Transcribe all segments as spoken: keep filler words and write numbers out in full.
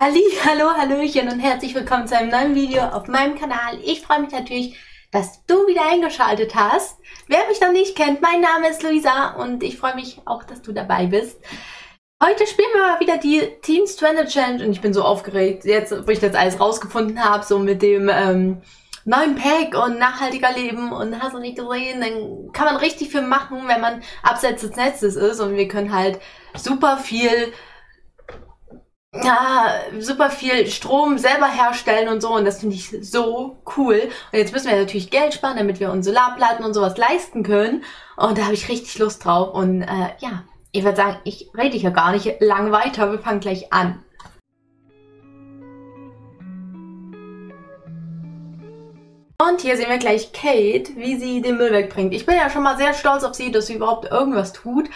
Halli, hallo, hallöchen und herzlich willkommen zu einem neuen Video auf meinem Kanal. Ich freue mich natürlich, dass du wieder eingeschaltet hast. Wer mich noch nicht kennt, mein Name ist Luisa und ich freue mich auch, dass du dabei bist. Heute spielen wir mal wieder die Teen Stranded Challenge und ich bin so aufgeregt, jetzt, wo ich das alles rausgefunden habe, so mit dem ähm, neuen Pack und nachhaltiger Leben und hast du nicht gesehen, dann kann man richtig viel machen, wenn man abseits des Netzes ist und wir können halt super viel ja, super viel Strom selber herstellen und so und das finde ich so cool. Und jetzt müssen wir natürlich Geld sparen, damit wir uns Solarplatten und sowas leisten können. Und da habe ich richtig Lust drauf. Und äh, ja, ich würde sagen, ich rede hier gar nicht lang weiter. Wir fangen gleich an. Und hier sehen wir gleich Kate, wie sie den Müll wegbringt. Ich bin ja schon mal sehr stolz auf sie, dass sie überhaupt irgendwas tut.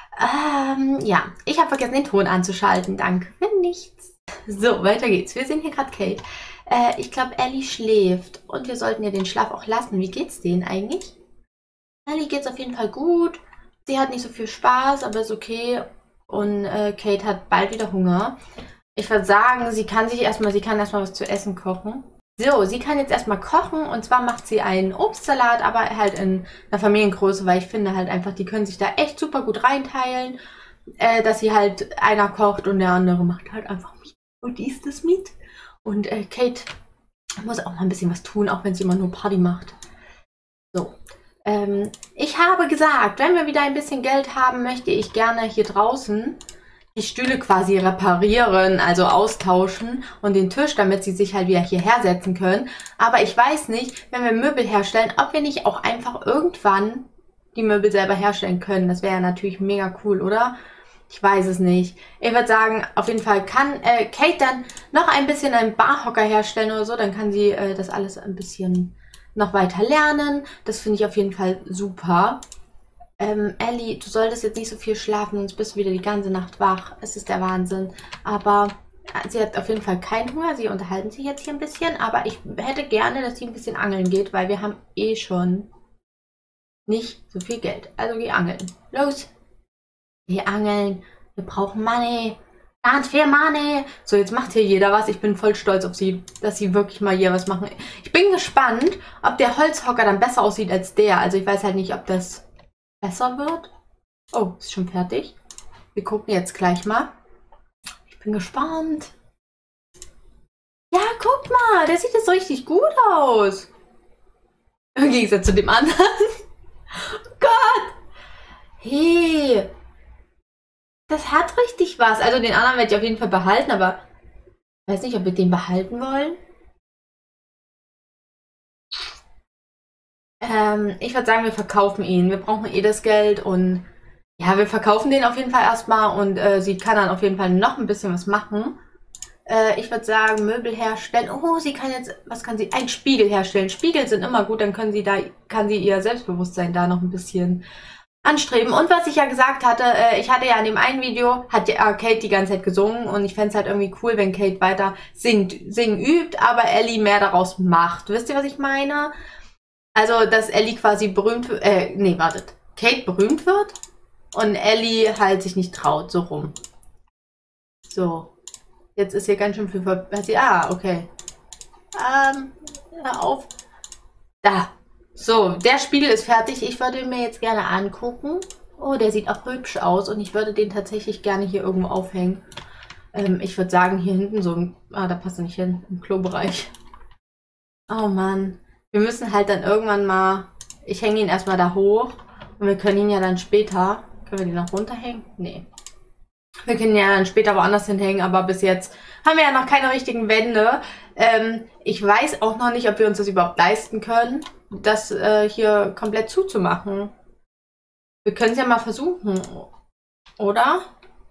Ähm, ja, ich habe vergessen, den Ton anzuschalten. Danke für nichts. So, weiter geht's. Wir sehen hier gerade Kate. Äh, ich glaube, Ellie schläft. Und wir sollten ja den Schlaf auch lassen. Wie geht's denen eigentlich? Ellie geht's auf jeden Fall gut. Sie hat nicht so viel Spaß, aber ist okay. Und äh, Kate hat bald wieder Hunger. Ich würde sagen, sie kann sich erstmal, sie kann erstmal was zu essen kochen. So, sie kann jetzt erstmal kochen und zwar macht sie einen Obstsalat, aber halt in einer Familiengröße, weil ich finde halt einfach, die können sich da echt super gut reinteilen, äh, dass sie halt einer kocht und der andere macht halt einfach Miet und die isst das Miet. Und äh, Kate muss auch mal ein bisschen was tun, auch wenn sie immer nur Party macht. So, ähm, ich habe gesagt, wenn wir wieder ein bisschen Geld haben, möchte ich gerne hier draußen die Stühle quasi reparieren, also austauschen und den Tisch, damit sie sich halt wieder hierher setzen können. Aber ich weiß nicht, wenn wir Möbel herstellen, ob wir nicht auch einfach irgendwann die Möbel selber herstellen können. Das wäre ja natürlich mega cool, oder? Ich weiß es nicht. Ich würde sagen, auf jeden Fall kann äh, Kate dann noch ein bisschen einen Barhocker herstellen oder so. Dann kann sie äh, das alles ein bisschen noch weiter lernen. Das finde ich auf jeden Fall super. Ähm, Ellie, du solltest jetzt nicht so viel schlafen, sonst bist du wieder die ganze Nacht wach. Es ist der Wahnsinn. Aber äh, sie hat auf jeden Fall keinen Hunger. Sie unterhalten sich jetzt hier ein bisschen. Aber ich hätte gerne, dass sie ein bisschen angeln geht, weil wir haben eh schon nicht so viel Geld. Also geh angeln. Los! Geh angeln. Wir brauchen Money. Ganz viel Money. So, jetzt macht hier jeder was. Ich bin voll stolz auf sie, dass sie wirklich mal hier was machen. Ich bin gespannt, ob der Holzhocker dann besser aussieht als der. Also ich weiß halt nicht, ob das besser wird. Oh, ist schon fertig. Wir gucken jetzt gleich mal. Ich bin gespannt. Ja, guck mal, der sieht jetzt richtig gut aus. Im Gegensatz zu dem anderen. Oh Gott. Hey. Das hat richtig was. Also den anderen werde ich auf jeden Fall behalten, aber ich weiß nicht, ob wir den behalten wollen. Ähm, ich würde sagen, wir verkaufen ihn. Wir brauchen eh das Geld und ja, wir verkaufen den auf jeden Fall erstmal und äh, sie kann dann auf jeden Fall noch ein bisschen was machen. Äh, ich würde sagen, Möbel herstellen. Oh, sie kann jetzt, was kann sie? Ein Spiegel herstellen. Spiegel sind immer gut, dann können sie da, kann sie ihr Selbstbewusstsein da noch ein bisschen anstreben. Und was ich ja gesagt hatte, äh, ich hatte ja in dem einen Video, hat ja Kate die ganze Zeit gesungen und ich fände es halt irgendwie cool, wenn Kate weiter singt, singen übt, aber Ellie mehr daraus macht. Wisst ihr, was ich meine? Also, dass Ellie quasi berühmt wird, äh, nee, wartet, Kate berühmt wird und Ellie halt sich nicht traut, so rum. So, jetzt ist hier ganz schön viel ver... Ah, okay. Ähm, hör auf. Da. So, der Spiegel ist fertig. Ich würde ihn mir jetzt gerne angucken. Oh, der sieht auch hübsch aus und ich würde den tatsächlich gerne hier irgendwo aufhängen. Ähm, ich würde sagen, hier hinten so ein... Ah, da passt er nicht hin, im Klobereich. Oh Mann. Wir müssen halt dann irgendwann mal, ich hänge ihn erstmal da hoch und wir können ihn ja dann später, können wir den noch runterhängen? Nee. Wir können ihn ja dann später woanders hinhängen, aber bis jetzt haben wir ja noch keine richtigen Wände. Ähm, ich weiß auch noch nicht, ob wir uns das überhaupt leisten können, das äh, hier komplett zuzumachen. Wir können es ja mal versuchen, oder?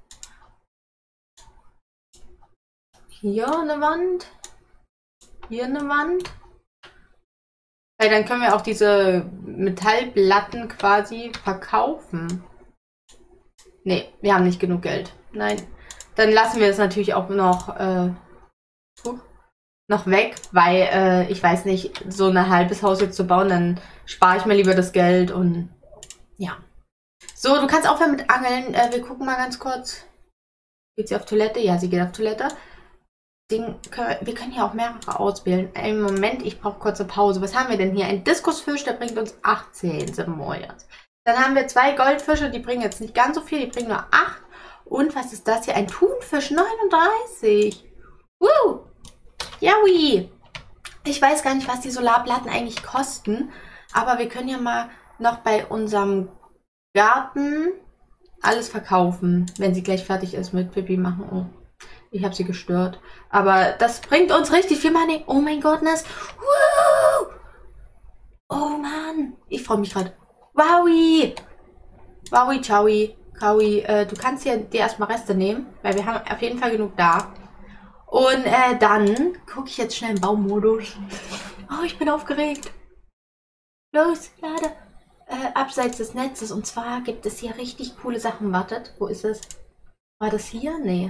Hier eine Wand, hier eine Wand. Weil dann können wir auch diese Metallplatten quasi verkaufen. Ne, wir haben nicht genug Geld. Nein. Dann lassen wir es natürlich auch noch, äh, noch weg, weil äh, ich weiß nicht, so ein halbes Haus jetzt zu bauen, dann spare ich mir lieber das Geld und ja. So, du kannst aufhören mit Angeln. Äh, wir gucken mal ganz kurz. Geht sie auf Toilette? Ja, sie geht auf Toilette. Ding, wir können hier auch mehrere auswählen. Im Moment, ich brauche kurze Pause. Was haben wir denn hier? Ein Diskusfisch, der bringt uns achtzehn Simoleons. Dann haben wir zwei Goldfische, die bringen jetzt nicht ganz so viel, die bringen nur acht. Und was ist das hier? Ein Thunfisch, neununddreißig. Woo! Yaoi! Ich weiß gar nicht, was die Solarplatten eigentlich kosten. Aber wir können ja mal noch bei unserem Garten alles verkaufen, wenn sie gleich fertig ist mit Pipi machen. Oh, ich habe sie gestört. Aber das bringt uns richtig viel Money. Oh mein Gottness. Woo! Oh Mann. Ich freue mich gerade. Wowi. Wowi, Chowi. Kaui, äh, du kannst hier dir erstmal Reste nehmen, weil wir haben auf jeden Fall genug da. Und äh, dann gucke ich jetzt schnell im Baumodus. Oh, ich bin aufgeregt. Los, lade. Äh, abseits des Netzes. Und zwar gibt es hier richtig coole Sachen. Wartet, wo ist es? War das hier? Nee.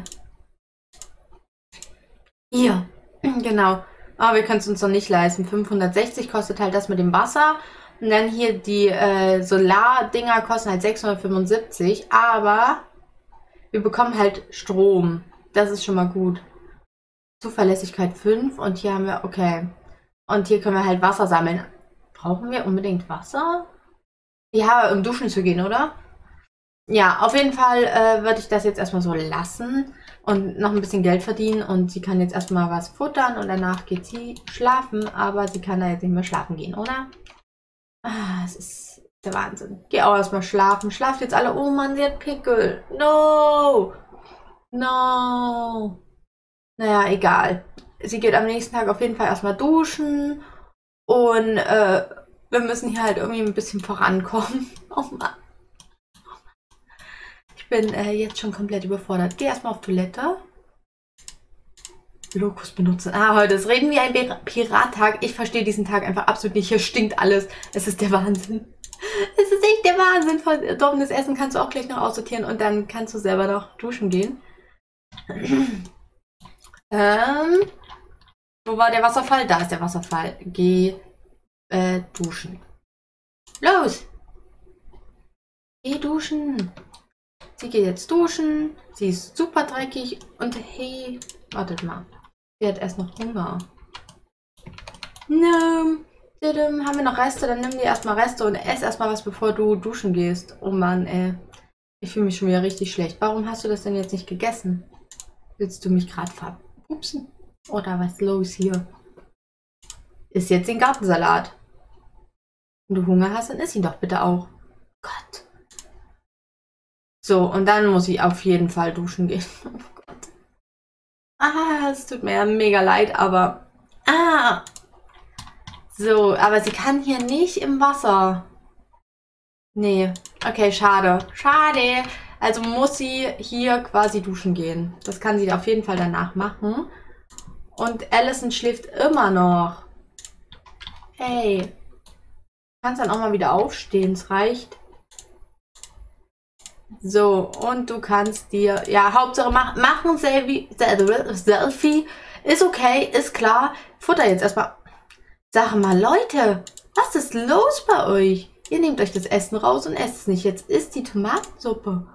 Hier. Genau. Aber wir können es uns noch nicht leisten. fünfhundertsechzig kostet halt das mit dem Wasser. Und dann hier die äh, Solardinger kosten halt sechshundertfünfundsiebzig. Aber wir bekommen halt Strom. Das ist schon mal gut. Zuverlässigkeit fünf. Und hier haben wir, okay. Und hier können wir halt Wasser sammeln. Brauchen wir unbedingt Wasser? Ja, um duschen zu gehen, oder? Ja, auf jeden Fall äh, würde ich das jetzt erstmal so lassen und noch ein bisschen Geld verdienen. Und sie kann jetzt erstmal was futtern und danach geht sie schlafen. Aber sie kann da jetzt nicht mehr schlafen gehen, oder? Ah, es ist der Wahnsinn. Geh auch erstmal schlafen. Schlaft jetzt alle. Oh Mann, sie hat Pickel. No! No! Naja, egal. Sie geht am nächsten Tag auf jeden Fall erstmal duschen. Und äh, wir müssen hier halt irgendwie ein bisschen vorankommen. Oh Mann. Ich bin äh, jetzt schon komplett überfordert. Geh erstmal auf Toilette. Lokus benutzen. Ah, heute ist Reden wie ein Pirattag. Ich verstehe diesen Tag einfach absolut nicht. Hier stinkt alles. Es ist der Wahnsinn. Es ist echt der Wahnsinn. Verdorbenes Essen kannst du auch gleich noch aussortieren und dann kannst du selber noch duschen gehen. ähm, wo war der Wasserfall? Da ist der Wasserfall. Geh äh, duschen. Los! Geh duschen. Sie geht jetzt duschen. Sie ist super dreckig. Und hey, wartet mal. Sie hat erst noch Hunger. No. Haben wir noch Reste? Dann nimm dir erstmal Reste und ess erstmal was, bevor du duschen gehst. Oh Mann, ey. Ich fühle mich schon wieder richtig schlecht. Warum hast du das denn jetzt nicht gegessen? Willst du mich gerade verpupsen? Oder was ist los hier? Iss jetzt den Gartensalat. Wenn du Hunger hast, dann iss ihn doch bitte auch. Gott. So, und dann muss ich auf jeden Fall duschen gehen. Oh Gott. Ah, es tut mir ja mega leid, aber... Ah! So, aber sie kann hier nicht im Wasser. Nee. Okay, schade. Schade. Also muss sie hier quasi duschen gehen. Das kann sie auf jeden Fall danach machen. Und Allison schläft immer noch. Hey. Du kannst dann auch mal wieder aufstehen. Es reicht. So, und du kannst dir... Ja, Hauptsache mach, machen Selfie, Selfie. Ist okay, ist klar. Futter jetzt erstmal. Sag mal, Leute, was ist los bei euch? Ihr nehmt euch das Essen raus und esst es nicht. Jetzt isst die Tomatensuppe.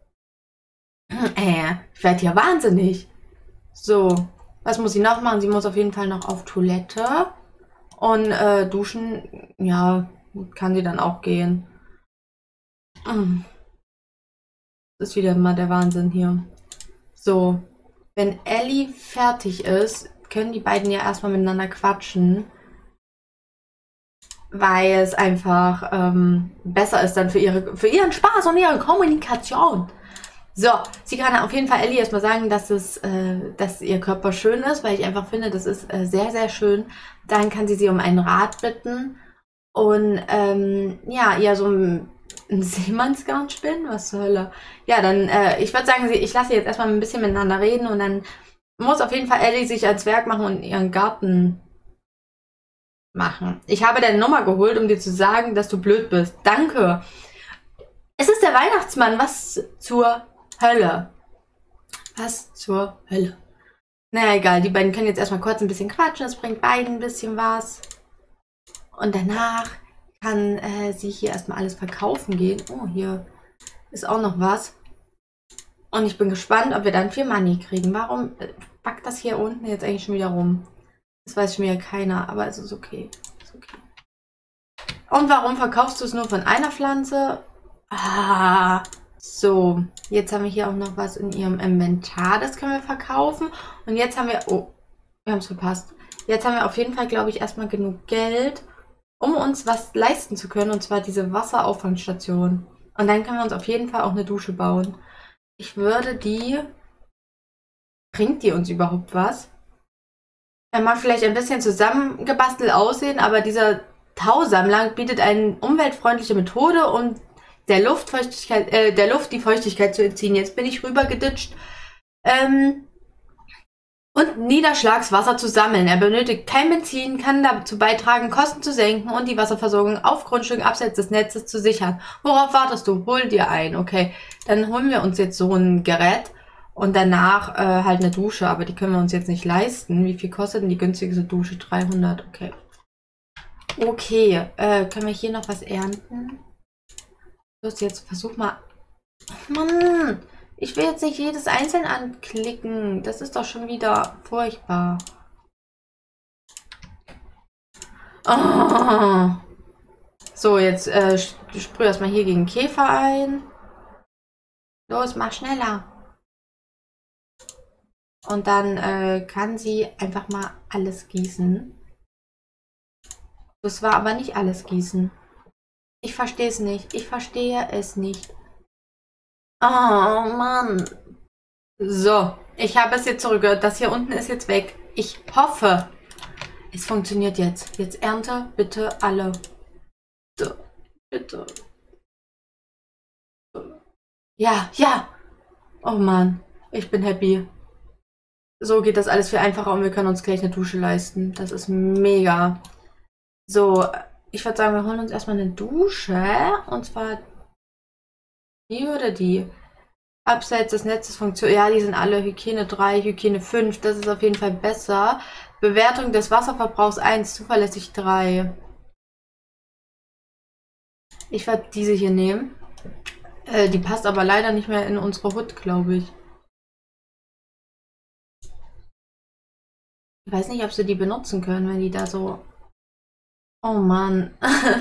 Äh, ich werde ja wahnsinnig. So, was muss sie noch machen? Sie muss auf jeden Fall noch auf Toilette. Und äh, duschen, ja, kann sie dann auch gehen. Mm. Das ist wieder mal der Wahnsinn hier. So, wenn Ellie fertig ist, können die beiden ja erstmal miteinander quatschen. Weil es einfach ähm, besser ist dann für, ihre, für ihren Spaß und ihre Kommunikation. So, sie kann auf jeden Fall Ellie erstmal sagen, dass, es, äh, dass ihr Körper schön ist, weil ich einfach finde, das ist äh, sehr, sehr schön. Dann kann sie sie um einen Rat bitten und ähm, ja, ihr so ein, ein Seemannsgarn spinnen, was zur Hölle. Ja, dann, äh, ich würde sagen, sie, ich lasse jetzt erstmal ein bisschen miteinander reden und dann muss auf jeden Fall Ellie sich ans Werk machen und ihren Garten machen. Ich habe deine Nummer geholt, um dir zu sagen, dass du blöd bist. Danke. Es ist der Weihnachtsmann. Was zur Hölle? Was zur Hölle? Naja, egal. Die beiden können jetzt erstmal kurz ein bisschen quatschen. Das bringt beiden ein bisschen was. Und danach kann äh, sie hier erstmal alles verkaufen gehen. Oh, hier ist auch noch was. Und ich bin gespannt, ob wir dann viel Money kriegen. Warum? backt das hier unten jetzt eigentlich schon wieder rum? Das weiß schon wieder keiner, aber es ist okay. Ist okay. Und warum verkaufst du es nur von einer Pflanze? Ah, so. Jetzt haben wir hier auch noch was in ihrem Inventar. Das können wir verkaufen. Und jetzt haben wir... Oh, wir haben es verpasst. Jetzt haben wir auf jeden Fall, glaube ich, erstmal genug Geld, um uns was leisten zu können. Und zwar diese Wasserauffangstation. Und dann können wir uns auf jeden Fall auch eine Dusche bauen. Ich würde die... Bringt die uns überhaupt was? Er mag vielleicht ein bisschen zusammengebastelt aussehen, aber dieser Tausammler bietet eine umweltfreundliche Methode, um der Luftfeuchtigkeit, äh, der Luft die Feuchtigkeit zu entziehen. Jetzt bin ich rüber geditscht. Ähm, und Niederschlagswasser zu sammeln. Er benötigt kein Benzin, kann dazu beitragen, Kosten zu senken und die Wasserversorgung auf Grundstücken abseits des Netzes zu sichern. Worauf wartest du? Hol dir ein. Okay, dann holen wir uns jetzt so ein Gerät. Und danach äh, halt eine Dusche, aber die können wir uns jetzt nicht leisten. Wie viel kostet denn die günstigste Dusche? dreihundert, okay. Okay, äh, können wir hier noch was ernten? Los, jetzt versuch mal... Mann, ich will jetzt nicht jedes einzeln anklicken. Das ist doch schon wieder furchtbar. Oh. So, jetzt äh, sprühe erstmal hier gegen Käfer ein. Los, mach schneller. Und dann äh, kann sie einfach mal alles gießen. Das war aber nicht alles gießen. Ich verstehe es nicht. Ich verstehe es nicht. Oh Mann. So, ich habe es jetzt zurückgehört. Das hier unten ist jetzt weg. Ich hoffe, es funktioniert jetzt. Jetzt ernte bitte alle. So, bitte. Ja, ja. Oh Mann, ich bin happy. So geht das alles viel einfacher und wir können uns gleich eine Dusche leisten. Das ist mega. So, ich würde sagen, wir holen uns erstmal eine Dusche. Und zwar die oder die. Abseits des Netzes funktioniert. Ja, die sind alle Hygiene drei, Hygiene fünf. Das ist auf jeden Fall besser. Bewertung des Wasserverbrauchs eins, zuverlässig drei. Ich werde diese hier nehmen. Äh, die passt aber leider nicht mehr in unsere Hut, glaube ich. Ich weiß nicht, ob sie die benutzen können, wenn die da so... Oh Mann.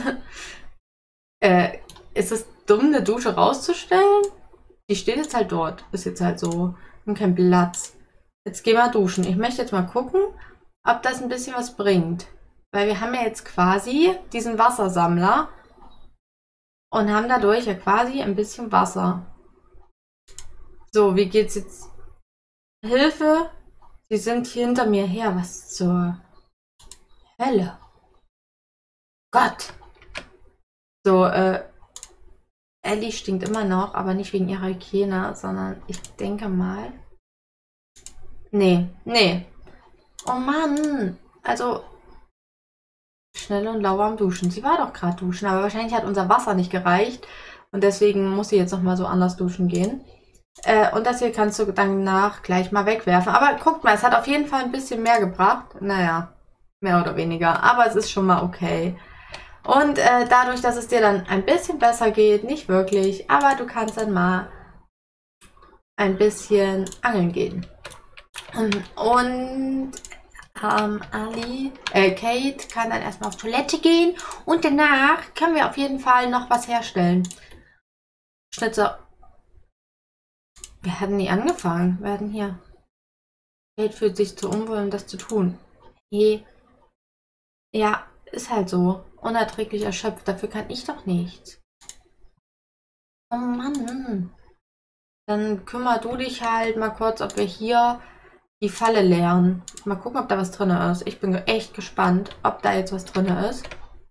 äh, ist es dumm, eine Dusche rauszustellen? Die steht jetzt halt dort. Ist jetzt halt so. Und kein Platz. Jetzt gehen wir duschen. Ich möchte jetzt mal gucken, ob das ein bisschen was bringt. Weil wir haben ja jetzt quasi diesen Wassersammler. Und haben dadurch ja quasi ein bisschen Wasser. So, wie geht's jetzt? Hilfe! Sie sind hier hinter mir her. Was zur Hölle? Gott! So, äh, Ellie stinkt immer noch, aber nicht wegen ihrer Hygiene, sondern ich denke mal... Nee, nee. Oh Mann! Also, schnell und lauwarm duschen. Sie war doch gerade duschen, aber wahrscheinlich hat unser Wasser nicht gereicht. Und deswegen muss sie jetzt nochmal so anders duschen gehen. Äh, und das hier kannst du danach gleich mal wegwerfen. Aber guckt mal, es hat auf jeden Fall ein bisschen mehr gebracht. Naja, mehr oder weniger. Aber es ist schon mal okay. Und äh, dadurch, dass es dir dann ein bisschen besser geht, nicht wirklich, aber du kannst dann mal ein bisschen angeln gehen. Und ähm, Ali, äh, Kate kann dann erstmal auf Toilette gehen und danach können wir auf jeden Fall noch was herstellen. Schnitzer. Wir hatten nie angefangen. Wir hatten hier. Kate fühlt sich zu unwohl, um das zu tun. Hey. Ja, ist halt so. Unerträglich erschöpft. Dafür kann ich doch nichts. Oh Mann. Dann kümmer du dich halt mal kurz, ob wir hier die Falle leeren. Mal gucken, ob da was drin ist. Ich bin echt gespannt, ob da jetzt was drin ist.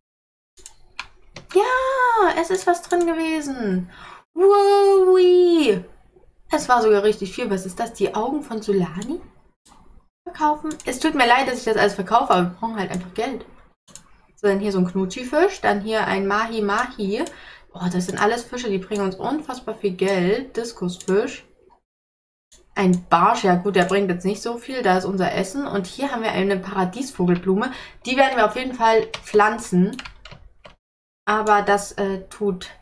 Ja, es ist was drin gewesen. Wow. Es war sogar richtig viel. Was ist das? Die Augen von Sulani? Verkaufen? Es tut mir leid, dass ich das alles verkaufe, aber wir brauchen halt einfach Geld. So, dann hier so ein Knutschi-Fisch, dann hier ein Mahi-Mahi. Oh, das sind alles Fische, die bringen uns unfassbar viel Geld. Diskusfisch. Ein Barsch, ja gut, der bringt jetzt nicht so viel, da ist unser Essen. Und hier haben wir eine Paradiesvogelblume. Die werden wir auf jeden Fall pflanzen. Aber das äh, tut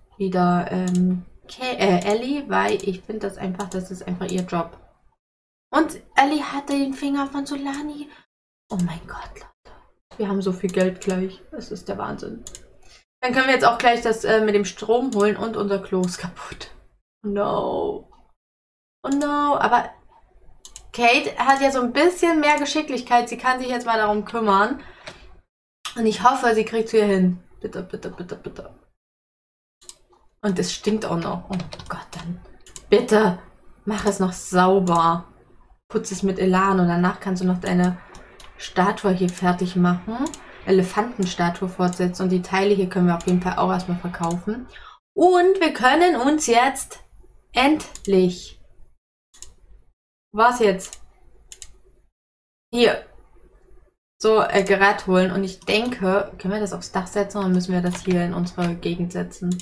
wieder ähm, Kay, äh, Ellie, weil ich finde das einfach, das ist einfach ihr Job. Und Ellie hatte den Finger von Solani. Oh mein Gott, Leute. Wir haben so viel Geld gleich. Das ist der Wahnsinn. Dann können wir jetzt auch gleich das äh, mit dem Strom holen und unser Klo ist kaputt. No. Oh no. Aber Kate hat ja so ein bisschen mehr Geschicklichkeit. Sie kann sich jetzt mal darum kümmern. Und ich hoffe, sie kriegt es hier hin. Bitte, bitte, bitte, bitte. Und es stinkt auch noch. Oh Gott, dann bitte mach es noch sauber. Putz es mit Elan und danach kannst du noch deine Statue hier fertig machen. Elefantenstatue fortsetzen. Und die Teile hier können wir auf jeden Fall auch erstmal verkaufen. Und wir können uns jetzt endlich... Was jetzt? Hier. So, äh, Gerät holen. Und ich denke, können wir das aufs Dach setzen oder müssen wir das hier in unsere Gegend setzen?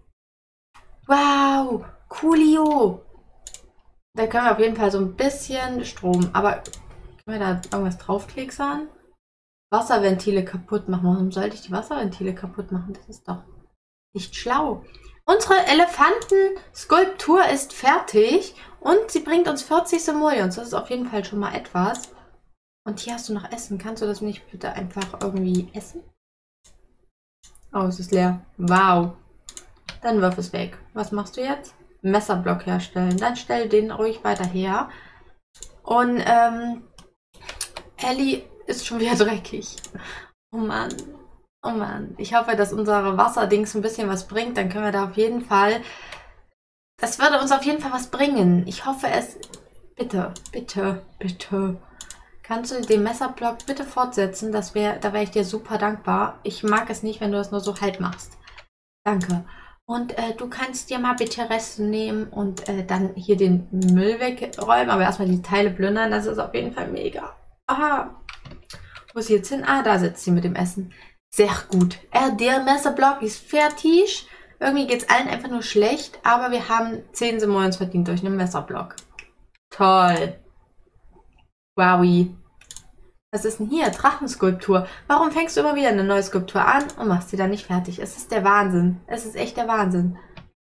Wow, coolio. Da können wir auf jeden Fall so ein bisschen Strom. Aber können wir da irgendwas draufklicksern? Wasserventile kaputt machen. Warum sollte ich die Wasserventile kaputt machen? Das ist doch nicht schlau. Unsere Elefantenskulptur ist fertig und sie bringt uns vierzig Simoleons. Das ist auf jeden Fall schon mal etwas. Und hier hast du noch Essen. Kannst du das nicht bitte einfach irgendwie essen? Oh, es ist leer. Wow. Dann wirf es weg. Was machst du jetzt? Messerblock herstellen. Dann stell den ruhig weiter her. Und ähm, Ellie ist schon wieder dreckig. Oh Mann. Oh Mann. Ich hoffe, dass unsere Wasserdings ein bisschen was bringt. Dann können wir da auf jeden Fall... Das würde uns auf jeden Fall was bringen. Ich hoffe es... Bitte, bitte, bitte. Kannst du den Messerblock bitte fortsetzen? Das wär, da wäre ich dir super dankbar. Ich mag es nicht, wenn du das nur so halb machst. Danke. Und äh, du kannst dir mal bitte Reste nehmen und äh, dann hier den Müll wegräumen. Aber erstmal die Teile plündern. Das ist auf jeden Fall mega. Aha. Wo ist sie jetzt hin? Ah, da sitzt sie mit dem Essen. Sehr gut. Äh, der Messerblock ist fertig. Irgendwie geht es allen einfach nur schlecht. Aber wir haben zehn Simoleons verdient durch einen Messerblock. Toll. Wowi. Was ist denn hier? Drachenskulptur. Warum fängst du immer wieder eine neue Skulptur an und machst sie dann nicht fertig? Es ist der Wahnsinn. Es ist echt der Wahnsinn.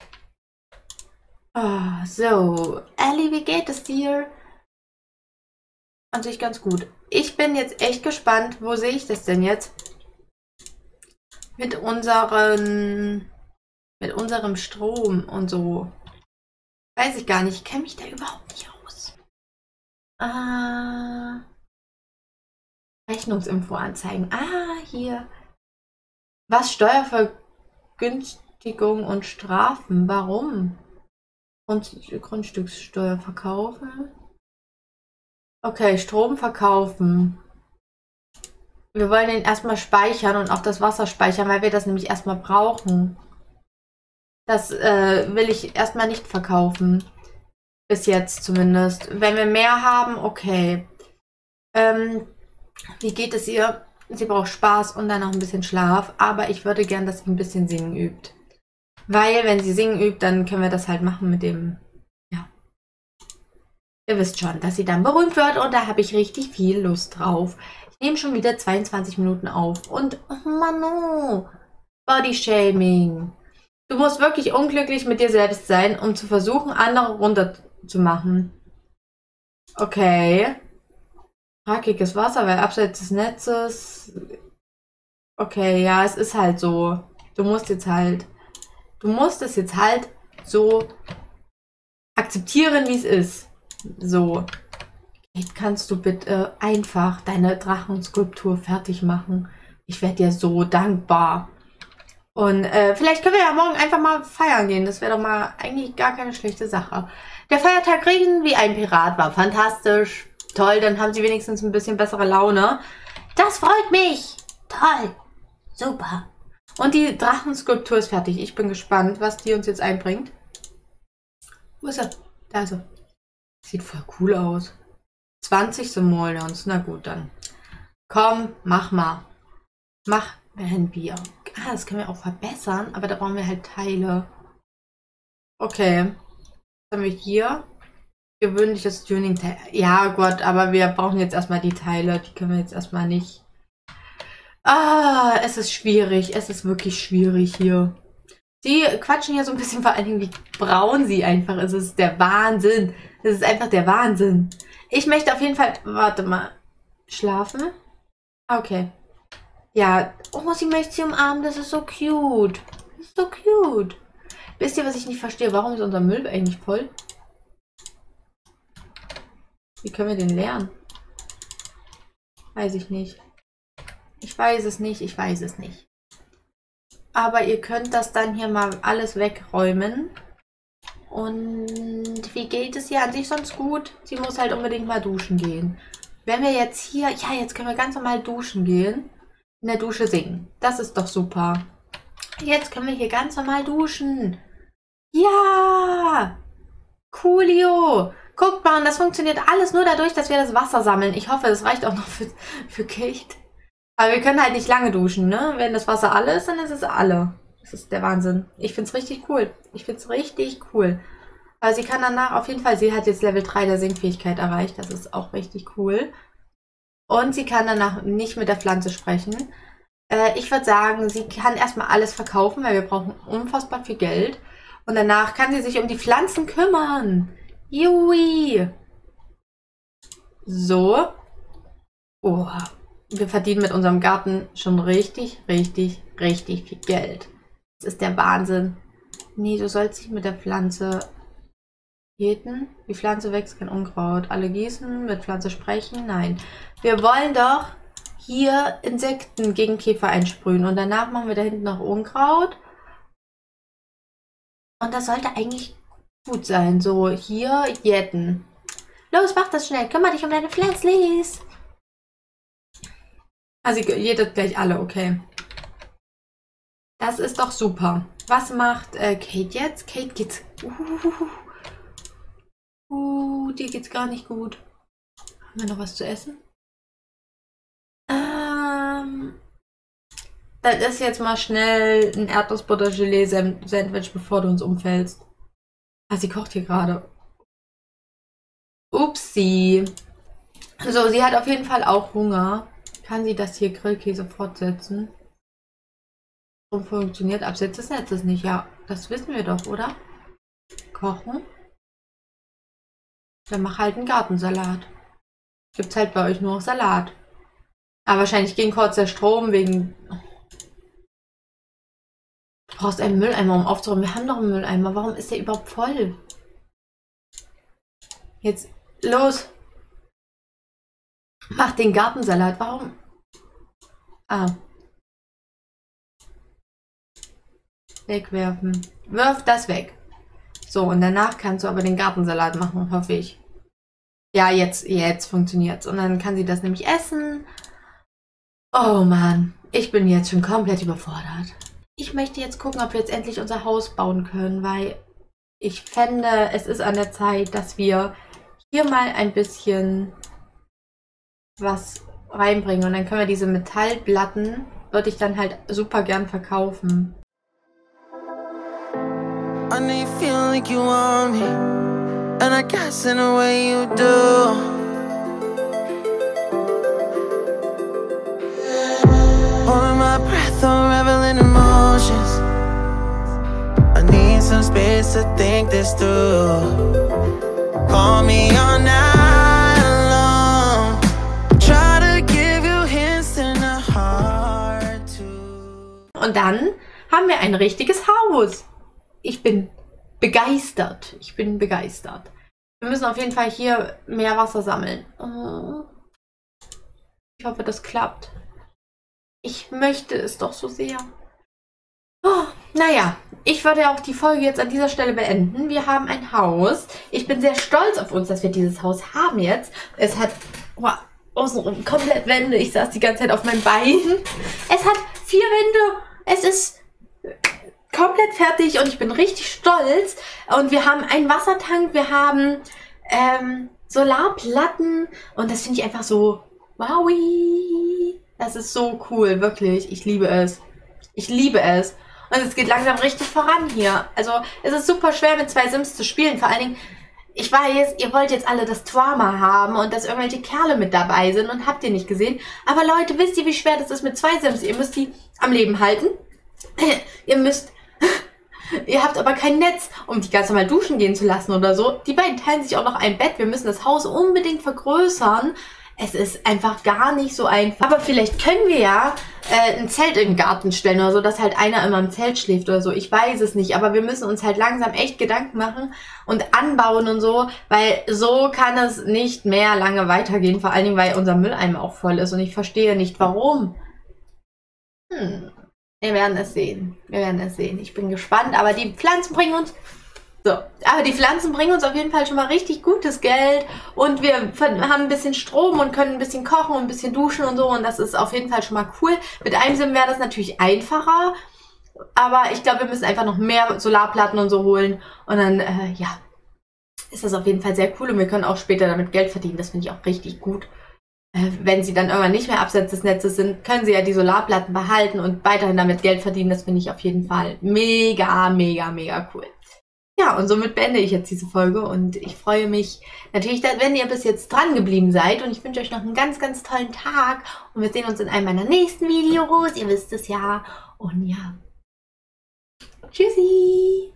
Oh, so. Ellie, wie geht es dir? An sich ganz gut. Ich bin jetzt echt gespannt. Wo sehe ich das denn jetzt? Mit unseren... Mit unserem Strom und so. Weiß ich gar nicht. Ich kenne mich da überhaupt nicht aus. Ah... Rechnungsinfo anzeigen. Ah, hier. Was? Steuervergünstigung und Strafen. Warum? Und Grundstückssteuer verkaufen. Okay, Strom verkaufen. Wir wollen den erstmal speichern und auch das Wasser speichern, weil wir das nämlich erstmal brauchen. Das äh, will ich erstmal nicht verkaufen. Bis jetzt zumindest. Wenn wir mehr haben, okay. Ähm... Wie geht es ihr? Sie braucht Spaß und dann noch ein bisschen Schlaf. Aber ich würde gern, dass sie ein bisschen singen übt. Weil, wenn sie singen übt, dann können wir das halt machen mit dem... Ja. Ihr wisst schon, dass sie dann berühmt wird. Und da habe ich richtig viel Lust drauf. Ich nehme schon wieder zweiundzwanzig Minuten auf. Und, oh Mann, oh, Bodyshaming. Du musst wirklich unglücklich mit dir selbst sein, um zu versuchen, andere runterzumachen. Okay. Dreckiges Wasser, weil abseits des Netzes... Okay, ja, es ist halt so. Du musst jetzt halt... Du musst es jetzt halt so akzeptieren, wie es ist. So. Jetzt kannst du bitte einfach deine Drachenskulptur fertig machen. Ich werde dir so dankbar. Und äh, vielleicht können wir ja morgen einfach mal feiern gehen. Das wäre doch mal eigentlich gar keine schlechte Sache. Der Feiertag Regen wie ein Pirat war fantastisch. Toll, dann haben sie wenigstens ein bisschen bessere Laune. Das freut mich. Toll. Super. Und die Drachenskulptur ist fertig. Ich bin gespannt, was die uns jetzt einbringt. Wo ist er? Da ist er. Sieht voll cool aus. zwanzig Simoleons. Na gut, dann. Komm, mach mal. Mach ein Bier. Ah, das können wir auch verbessern, aber da brauchen wir halt Teile. Okay. Was haben wir hier? Gewöhnliches Tuning-Teil. Ja, Gott, aber wir brauchen jetzt erstmal die Teile. Die können wir jetzt erstmal nicht. Ah, es ist schwierig. Es ist wirklich schwierig hier. Sie quatschen hier so ein bisschen, vor allen Dingen, wie braun sie einfach ist. Es ist der Wahnsinn. Das ist einfach der Wahnsinn. Ich möchte auf jeden Fall... Warte mal. Schlafen? Okay. Ja. Oh, sie möchte sie umarmen. Das ist so cute. Das ist so cute. Wisst ihr, was ich nicht verstehe? Warum ist unser Müll eigentlich voll? Wie können wir den leeren? Weiß ich nicht. Ich weiß es nicht. Ich weiß es nicht. Aber ihr könnt das dann hier mal alles wegräumen. Und wie geht es ihr an sich sonst gut? Sie muss halt unbedingt mal duschen gehen. Wenn wir jetzt hier... Ja, jetzt können wir ganz normal duschen gehen. In der Dusche singen. Das ist doch super. Jetzt können wir hier ganz normal duschen. Ja! Coolio! Guckt mal, und das funktioniert alles nur dadurch, dass wir das Wasser sammeln. Ich hoffe, das reicht auch noch für, für Kate. Aber wir können halt nicht lange duschen, ne? Wenn das Wasser alle ist, dann ist es alle. Das ist der Wahnsinn. Ich finde es richtig cool. Ich finde es richtig cool. Aber sie kann danach auf jeden Fall, sie hat jetzt Level drei der Singfähigkeit erreicht. Das ist auch richtig cool. Und sie kann danach nicht mit der Pflanze sprechen. Äh, ich würde sagen, sie kann erstmal alles verkaufen, weil wir brauchen unfassbar viel Geld. Und danach kann sie sich um die Pflanzen kümmern. Jui. So. Oh. Wir verdienen mit unserem Garten schon richtig, richtig, richtig viel Geld. Das ist der Wahnsinn. Nee, du sollst nicht mit der Pflanze jäten. Die Pflanze wächst kein Unkraut. Alle gießen, mit Pflanze sprechen. Nein. Wir wollen doch hier Insekten gegen Käfer einsprühen. Und danach machen wir da hinten noch Unkraut. Und das sollte eigentlich gut sein. So, hier jäten. Los, mach das schnell. Kümmere dich um deine Pflanzlis. Also ihr jätet gleich alle, okay. Das ist doch super. Was macht äh, Kate jetzt? Kate geht's... Uh, uh, dir geht's gar nicht gut. Haben wir noch was zu essen? Ähm... Das ist jetzt mal schnell ein Erdnussbutter-Gelee-Sandwich, bevor du uns umfällst. Ah, sie kocht hier gerade. Upsi. So, sie hat auf jeden Fall auch Hunger. Kann sie das hier Grillkäse fortsetzen? Und funktioniert Absetz des Netzes nicht. Ja, das wissen wir doch, oder? Kochen. Dann mach halt einen Gartensalat. Gibt's halt bei euch nur noch Salat. Aber wahrscheinlich ging kurz der Strom wegen... Du brauchst einen Mülleimer, um aufzuräumen. Wir haben doch einen Mülleimer. Warum ist der überhaupt voll? Jetzt, los! Mach den Gartensalat. Warum? Ah. Wegwerfen. Wirf das weg. So, und danach kannst du aber den Gartensalat machen, hoffe ich. Ja, jetzt, jetzt funktioniert's. Und dann kann sie das nämlich essen. Oh Mann, ich bin jetzt schon komplett überfordert. Ich möchte jetzt gucken, ob wir jetzt endlich unser Haus bauen können, weil ich fände, es ist an der Zeit, dass wir hier mal ein bisschen was reinbringen. Und dann können wir diese Metallplatten, würde ich dann halt super gern verkaufen. I know you feel like you want me, and I guess in a way you do. Holding my breath, unraveling emotions. I need some space to think this through. Call me all night long. Try to give you hints in a hard to. Und dann haben wir ein richtiges Haus. Ich bin begeistert. Ich bin begeistert. Wir müssen auf jeden Fall hier mehr Wasser sammeln. Ich hoffe, das klappt. Ich möchte es doch so sehr. Oh, naja, ich würde auch die Folge jetzt an dieser Stelle beenden. Wir haben ein Haus. Ich bin sehr stolz auf uns, dass wir dieses Haus haben jetzt. Es hat oh, außenrum komplett Wände. Ich saß die ganze Zeit auf meinen Beinen. Es hat vier Wände. Es ist komplett fertig und ich bin richtig stolz. Und wir haben einen Wassertank, wir haben ähm, Solarplatten und das finde ich einfach so wowi. Das ist so cool, wirklich. Ich liebe es. Ich liebe es. Und es geht langsam richtig voran hier. Also es ist super schwer mit zwei Sims zu spielen. Vor allen Dingen, ich weiß, ihr wollt jetzt alle das Drama haben und dass irgendwelche Kerle mit dabei sind und habt ihr nicht gesehen. Aber Leute, wisst ihr, wie schwer das ist mit zwei Sims? Ihr müsst die am Leben halten. Ihr müsst Ihr habt aber kein Netz, um die ganz normal duschen gehen zu lassen oder so. Die beiden teilen sich auch noch ein Bett. Wir müssen das Haus unbedingt vergrößern. Es ist einfach gar nicht so einfach. Aber vielleicht können wir ja äh, ein Zelt in den Garten stellen oder so, dass halt einer immer im Zelt schläft oder so. Ich weiß es nicht, aber wir müssen uns halt langsam echt Gedanken machen und anbauen und so, weil so kann es nicht mehr lange weitergehen. Vor allen Dingen, weil unser Mülleimer auch voll ist und ich verstehe nicht, warum. Hm. Wir werden es sehen. Wir werden es sehen. Ich bin gespannt, aber die Pflanzen bringen uns... So, aber die Pflanzen bringen uns auf jeden Fall schon mal richtig gutes Geld und wir haben ein bisschen Strom und können ein bisschen kochen und ein bisschen duschen und so und das ist auf jeden Fall schon mal cool. Mit einem Sim wäre das natürlich einfacher, aber ich glaube, wir müssen einfach noch mehr Solarplatten und so holen und dann, äh, ja, ist das auf jeden Fall sehr cool und wir können auch später damit Geld verdienen. Das finde ich auch richtig gut. Äh, wenn sie dann irgendwann nicht mehr abseits des Netzes sind, können sie ja die Solarplatten behalten und weiterhin damit Geld verdienen. Das finde ich auf jeden Fall mega, mega, mega cool. Ja, und somit beende ich jetzt diese Folge und ich freue mich natürlich, dass, wenn ihr bis jetzt dran geblieben seid und ich wünsche euch noch einen ganz, ganz tollen Tag und wir sehen uns in einem meiner nächsten Videos, ihr wisst es ja und ja, tschüssi!